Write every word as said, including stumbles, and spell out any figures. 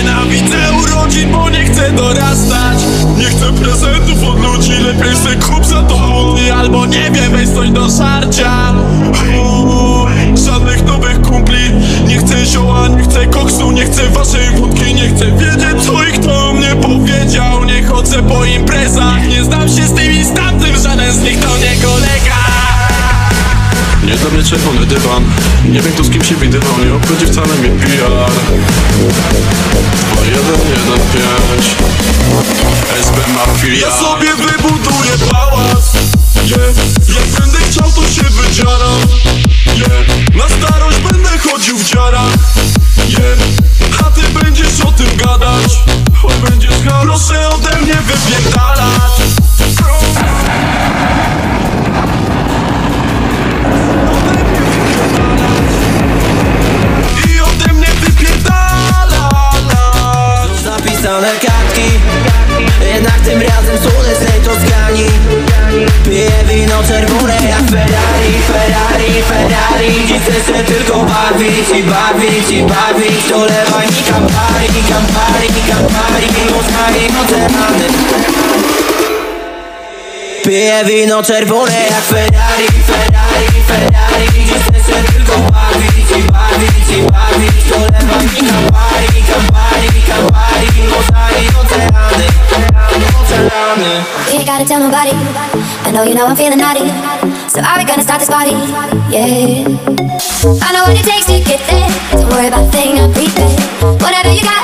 Nienawidzę urodzin, bo nie chcę dorastać. Nie chcę prezentów od ludzi, lepiej se kup za to butli. Albo nie wiem, weź coś do żarcia. Uuu, żadnych nowych kumpli. Nie chcę zioła, nie chcę koksu, nie chcę waszej wódki. Nie chcę wiedzieć co i kto mnie powiedział. Nie chodzę po imprezach, nie znam się z tymi z tamtym. Żaden z nich to nie kolega. Nie dla mnie czerwony dywan. Nie wiem tu z kim się widywał. Nie obchodzi wcale mnie P R. Dwa jeden jeden pięć S B Mafia. Ja sobie wybuduję pałac, yeah. Jak będę chciał to się wydziaram, yeah. Na starość będę chodził w dziarach, yeah. A ty będziesz o tym gadać. Oj, będziesz proszę ode mnie wypierdalać. I ode mnie wypierdala. Zapisane kartki, jednak tym razem słonecznej Toskanii. Piję wino czerwone jak Ferrari, Ferrari, Ferrari. Dziś chcę się tylko bawić i bawić i bawić. Dolewaj mi Campari, Campari, Campari. Moskali oceany. Piję wino czerwone jak Ferrari, Ferrari, Ferrari. Dziś chcę się tylko bawić i bawić i bawić. Dolewaj mi Campari, Campari, Campari. Moskali oceany, oceany. You ain't gotta tell nobody. I know you know I'm feeling naughty. So are we gonna start this party? Yeah. I know what it takes to get there. Don't worry about a thing, I'm prepared. Whatever you got.